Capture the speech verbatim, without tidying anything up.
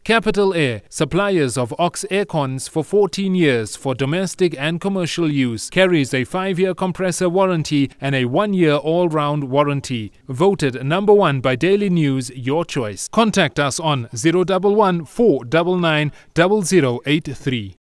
Capital Air, suppliers of Ox aircons for fourteen years for domestic and commercial use, carries a five-year compressor warranty and a one-year all-round warranty. Voted number one by Daily News, your choice. Contact us on zero one one, four nine nine, zero zero eight three.